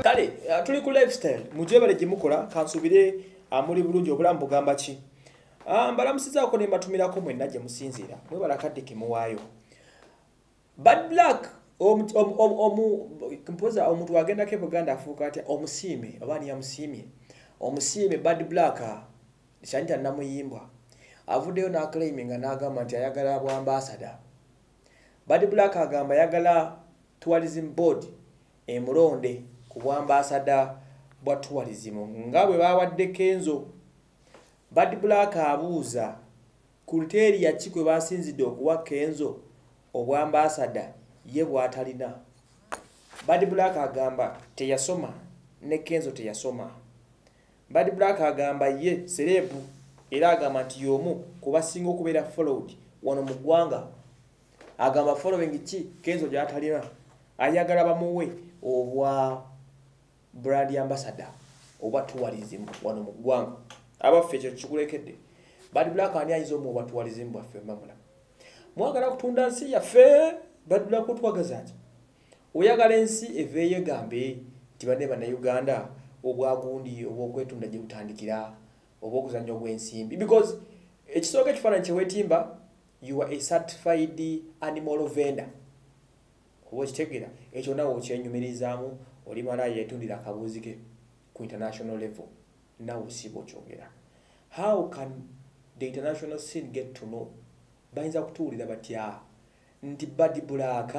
Kale tuli ku lifestyle mujebale gimukola kansubire amuli bulungi obulamu bugamba ki mbalamusizaako ne mbatumirako mwenna gye musinziira mwebala kadde kemuwaayo bad luck composer omuntu agendako Buganda afuuka atya omusiime oba ani yamusiimye omusiime bad black shanita namuyimbwa avuddeyo n'aclaiminga n'agamba nti ayagala bwa ambassador bad black agamba ayagala tourism board emulonde ku bwa ambassador bwa tourism nga bwe bawadde Kenzo bad black abuuza criteria ki kwe basinzidde okuwa Kenzo obwa ambassador ye bw'atalina bad black agamba teyasoma ne Kenzo teyasoma bad black agamba ye serebu era agamba nti y'omu kubasinga okubeera followed wano mu ggwanga agamba following ki Kenzo gy'atalina ayagala bamuwe obwa brand ambassador obwa tourism wano mu ggwanga abaffe ekyo kikulekedde bad black ani ayinza omu obwa tourism bwaffe mamula mwagala kutunda nsi yaffe bad black otwagaza ati oyagala ensi eveeyo egambe nti banne bannayuganda obwagundi obw'okwetunda gye butandikira obw'okuzannya obw'ensimbi because ekisooka ekifaananyi kye weetimba you are a certified animal vendor oba okitegeera ekyo nawe okyenyumirizaamu oli malaaya yetundira akabuuzi ke ku international level nawe osiiba okyogera how can the international scene get to know bayinza kutuwulira batya nti bad black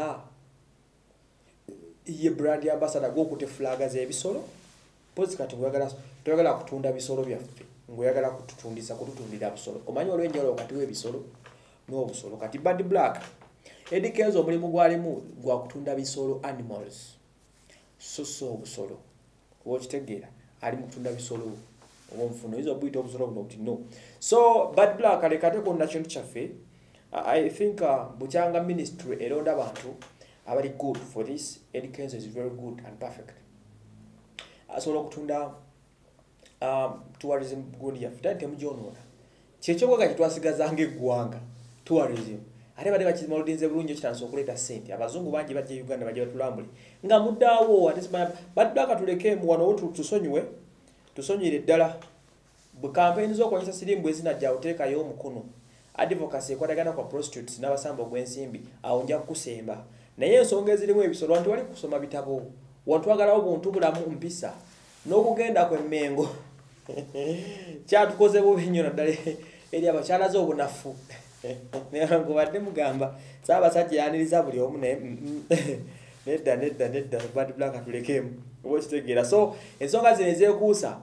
ye brand ambassador gw'okutte flaga z'ebisolo pozi kati toyagala kutunda bisolo byaffe ng'oyagala kututundira bisolo omanyi waliwo enjawulo wakati w'ebisolo n'obusolo kati bad black Eddie Kenzo omulimu gwalimu gwa kutunda bisolo animals so obusolo oba okitegeera ali mu kutunda bisolo oba omufuno oyinza obuyita obusolo buno buti no so bad black alekateko na kintu kyaffe I think bukyanga ministry eronda abantu abali good for this. Eddie Kenzo is very good and perfect asobola okutunda tourism good yaffe tali temugyonoola kyekyokwega kyetwasigazanga eggwanga tourism ate bade bakimolodinze bulungi kitanso okuleeta ssente abazungu bangi bajja Uganda bajja batulambule nga muddaawo ate bad black tuleke mu wano tusonyiire ddala bwe campaign z'okwanyisa sirimu ezinajja oteekayo omukono advocacy ekwatagana kwa prostitutes n'abasamba ogw'ensimbi awo nja kukusemba naye ensonga ezirimu ebisolo wantu wali kusoma bitabo wantu wagalawo buntu bulamu mpisa n'okugenda kw'emmengo kyatukoze bubi nnyo naddala eri abakyalaze obunafu nkubadde mugamba Ssaabasajja yaniriza buli omu naye nedda bad black atulekemu oba okitegeera so ensonga zino ezeekuusa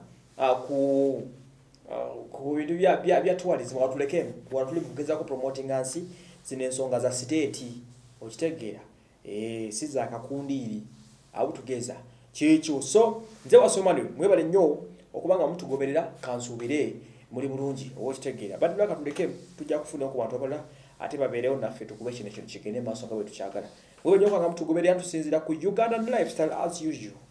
ku bintu bya tourism watulekemu wano tuli kugezaako promoting nsi zino ensonga za state okitegeera si za kakundiiri abutugeza kyekyo so nze wasomani mwebale nnyo okuba nga mutugoberera kansuubire muli bulungi oba okitegeera bad black atulekemu tujja kufuna ku bantu abalala ate babeerewo naffe tukube kino kigende maaso nga bwe tukyagala mwewe nnyo nga mutugoberera tusinziira ku Ugandan lifestyle as usual.